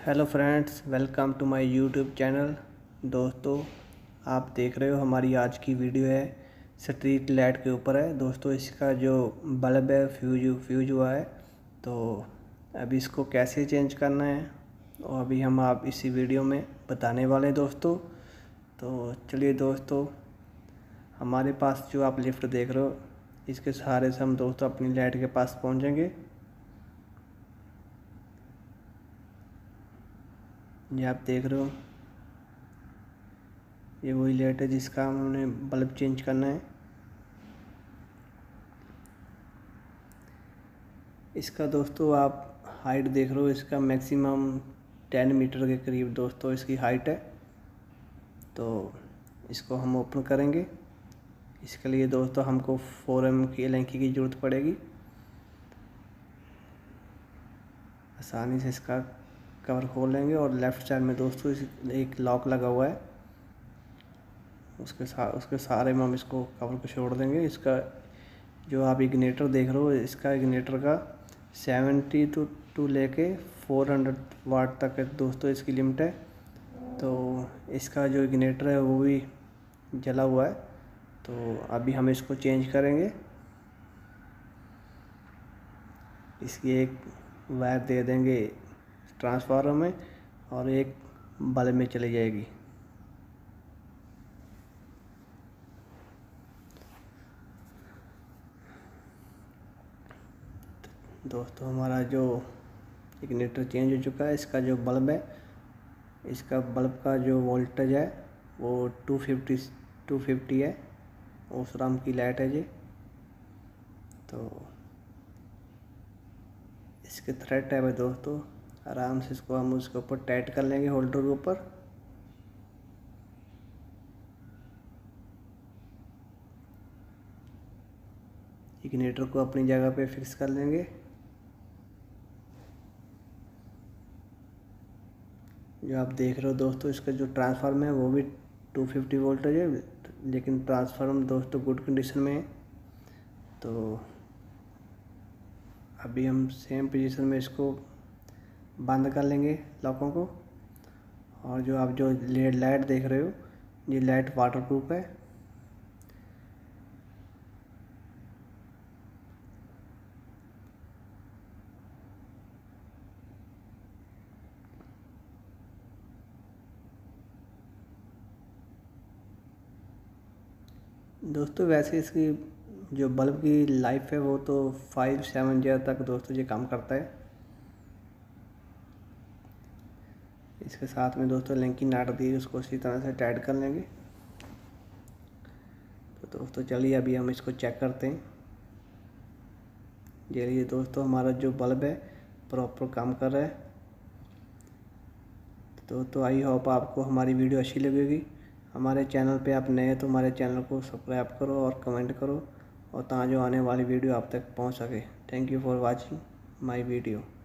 Hello friends, welcome to my YouTube channel. दोस्तों, आप देख रहे हो हमारी आज की वीडियो है स्ट्रीट लाइट के ऊपर है। दोस्तों, इसका जो बल्ब है फ्यूज हुआ है, तो अभी इसको कैसे चेंज करना है और अभी हम आप इसी वीडियो में बताने वाले हैं दोस्तों। तो चलिए दोस्तों, हमारे पास जो आप लिफ्ट देख रहे हो, इसके सहारे से हम दोस्तों अपनी लाइट के पास पहुंचेंगे। ये आप देख रहे हो, ये वही लाइट है जिसका हमने बल्ब चेंज करना है। इसका दोस्तों आप हाइट देख रहे हो, इसका मैक्सिमम 10 मीटर के करीब दोस्तों इसकी हाइट है। तो इसको हम ओपन करेंगे। इसके लिए दोस्तों हमको 4 की एलेंकी की ज़रूरत पड़ेगी। आसानी से इसका कवर खोल लेंगे और लेफ़्ट साइड में दोस्तों एक लॉक लगा हुआ है, उसके सहारे में हम इसको कवर को छोड़ देंगे। इसका जो आप इग्निटर देख रहे हो, इसका इग्निटर का 70 टू लेके 400 वाट तक है दोस्तों इसकी लिमिट है। तो इसका जो इग्निटर है वो भी जला हुआ है, तो अभी हम इसको चेंज करेंगे। इसकी एक वायर दे देंगे ट्रांसफार्मर में और एक बल्ब में चली जाएगी। दोस्तों, हमारा जो इग्निटर चेंज हो चुका है। इसका जो बल्ब है, इसका बल्ब का जो वोल्टेज है वो 250 है। ओसराम की लाइट है जी। तो इसके थ्रेड टाइप है दोस्तों, आराम से इसको हम उसके ऊपर टाइट कर लेंगे होल्डर के ऊपर। इग्निटर को अपनी जगह पे फिक्स कर लेंगे। जो आप देख रहे हो दोस्तों, इसका जो ट्रांसफार्मर है वो भी 250 वोल्टेज है, लेकिन ट्रांसफार्मर दोस्तों गुड कंडीशन में है। तो अभी हम सेम पोजीशन में इसको बंद कर लेंगे लॉकों को। और जो आप जो लाइट देख रहे हो, ये लाइट वाटरप्रूफ है। दोस्तों, वैसे इसकी जो बल्ब की लाइफ है वो तो 5-7 ईयर तक दोस्तों ये काम करता है। इसके साथ में दोस्तों लिंकी नाट दी, उसको इसी तरह से टाइट कर लेंगे। तो दोस्तों चलिए अभी हम इसको चेक करते हैं। ये दोस्तों हमारा जो बल्ब है प्रॉपर काम कर रहा है। तो आई होप आपको हमारी वीडियो अच्छी लगेगी। हमारे चैनल पे आप नए हैं तो हमारे चैनल को सब्सक्राइब करो और कमेंट करो, और ताकि जो आने वाली वीडियो आप तक पहुंच सके। Thank you for watching my video.